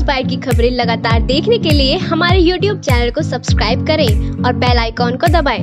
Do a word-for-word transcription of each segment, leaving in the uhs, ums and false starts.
Bite की खबरें लगातार देखने के लिए हमारे यूट्यूब चैनल को सब्सक्राइब करें और बेल आइकॉन को दबाएं।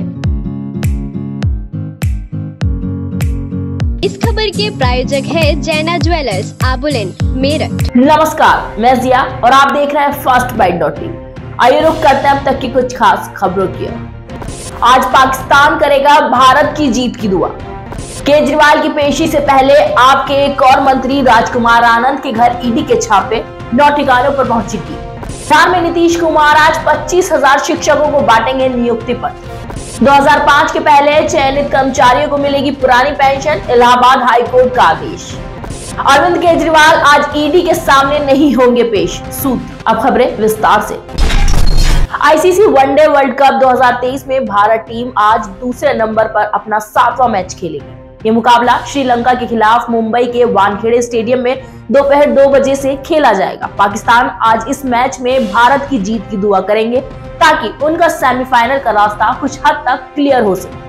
इस खबर के प्रायोजक है जैना ज्वेलर्स, आबुलेन, मेरठ। नमस्कार, मैं जिया और आप देख रहे हैं फर्स्ट बाइट डॉट टी। आइए रुक करते हैं अब तक की कुछ खास खबरों की। आज पाकिस्तान करेगा भारत की जीत की दुआ। केजरीवाल की पेशी से पहले आपके एक और मंत्री राजकुमार आनंद के घर ईडी के छापे नौ ठिकानों पर पहुंची थी। बिहार में नीतीश कुमार आज पच्चीस हजार शिक्षकों को बांटेंगे नियुक्ति पत्र। दो हज़ार पाँच के पहले चयनित कर्मचारियों को मिलेगी पुरानी पेंशन, इलाहाबाद हाईकोर्ट का आदेश। अरविंद केजरीवाल आज ईडी के सामने नहीं होंगे पेश, सूत्र। अब खबरें विस्तार से। आईसीसी वनडे वर्ल्ड कप दो हज़ार तेईस में भारत टीम आज दूसरे नंबर पर अपना सातवां मैच खेलेगी। ये मुकाबला श्रीलंका के खिलाफ मुंबई के वानखेड़े स्टेडियम में दोपहर दो बजे से खेला जाएगा। पाकिस्तान आज इस मैच में भारत की जीत की दुआ करेंगे ताकि उनका सेमीफाइनल का रास्ता कुछ हद तक क्लियर हो सके।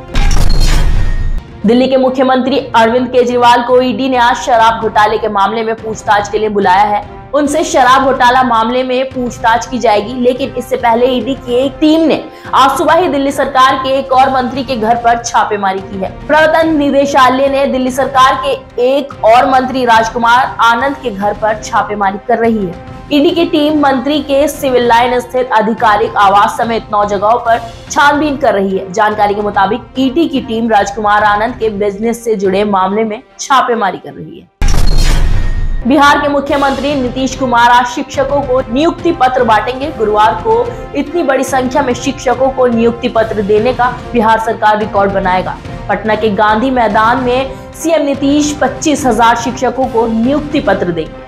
दिल्ली के मुख्यमंत्री अरविंद केजरीवाल को ईडी ने आज शराब घोटाले के मामले में पूछताछ के लिए बुलाया है। उनसे शराब घोटाला मामले में पूछताछ की जाएगी, लेकिन इससे पहले ईडी की एक टीम ने आज सुबह ही दिल्ली सरकार के एक और मंत्री के घर पर छापेमारी की है। प्रवर्तन निदेशालय ने दिल्ली सरकार के एक और मंत्री राजकुमार आनंद के घर पर छापेमारी कर रही है। ईडी की टीम मंत्री के सिविल लाइन स्थित आधिकारिक आवास समेत नौ जगहों पर छानबीन कर रही है। जानकारी के मुताबिक ईडी की टीम राजकुमार आनंद के बिजनेस से जुड़े मामले में छापेमारी कर रही है। बिहार के मुख्यमंत्री नीतीश कुमार आज शिक्षकों को नियुक्ति पत्र बांटेंगे। गुरुवार को इतनी बड़ी संख्या में शिक्षकों को नियुक्ति पत्र देने का बिहार सरकार रिकॉर्ड बनाएगा। पटना के गांधी मैदान में सीएम नीतीश पच्चीस हजार शिक्षकों को नियुक्ति पत्र देंगे।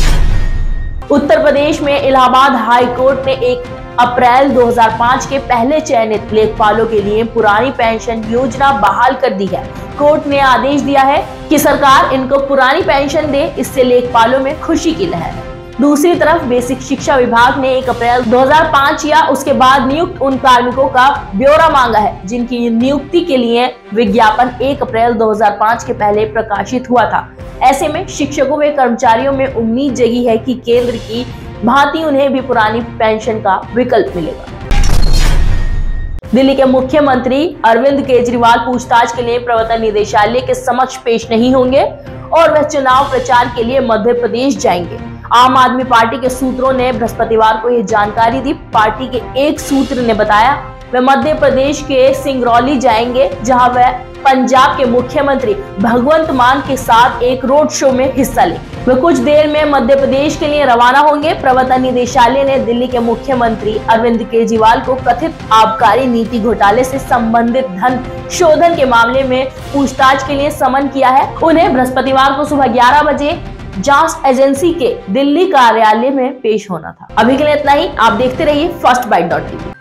उत्तर प्रदेश में इलाहाबाद हाईकोर्ट ने एक अप्रैल दो हज़ार पाँच के पहले चयनित लेखपालों के लिए पुरानी पेंशन योजना बहाल कर दी है। कोर्ट ने आदेश दिया है कि सरकार इनको पुरानी पेंशन दे, इससे लेखपालों में खुशी की लहर है। दूसरी तरफ बेसिक शिक्षा विभाग ने एक अप्रैल दो हज़ार पाँच या उसके बाद नियुक्त उन कार्मिकों का ब्यौरा मांगा है जिनकी नियुक्ति के लिए विज्ञापन एक अप्रैल दो हज़ार पाँच के पहले प्रकाशित हुआ था। ऐसे में शिक्षकों व कर्मचारियों में उम्मीद जगी है कि केंद्र की भांति उन्हें भी पुरानी पेंशन का विकल्प मिलेगा। दिल्ली के मुख्यमंत्री अरविंद केजरीवाल पूछताछ के लिए प्रवर्तन निदेशालय के समक्ष पेश नहीं होंगे और वह चुनाव प्रचार के लिए मध्य प्रदेश जाएंगे। आम आदमी पार्टी के सूत्रों ने बृहस्पतिवार को यह जानकारी दी। पार्टी के एक सूत्र ने बताया वह मध्य प्रदेश के सिंगरौली जाएंगे, जहां वह पंजाब के मुख्यमंत्री भगवंत मान के साथ एक रोड शो में हिस्सा लेंगे। वे कुछ देर में मध्य प्रदेश के लिए रवाना होंगे। प्रवर्तन निदेशालय ने दिल्ली के मुख्यमंत्री अरविंद केजरीवाल को कथित आबकारी नीति घोटाले से संबंधित धन शोधन के मामले में पूछताछ के लिए समन किया है। उन्हें बृहस्पतिवार को सुबह ग्यारह बजे जांच एजेंसी के दिल्ली कार्यालय में पेश होना था। अभी के लिए इतना ही। आप देखते रहिए फर्स्ट बाइट डॉट टी।